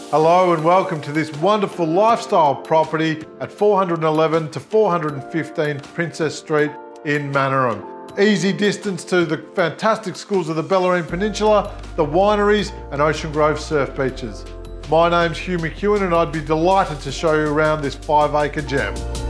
Hello and welcome to this wonderful lifestyle property at 411 to 415 Princess Street in Mannerim. Easy distance to the fantastic schools of the Bellarine Peninsula, the wineries and Ocean Grove surf beaches. My name's Hugh McEwen and I'd be delighted to show you around this 5-acre gem.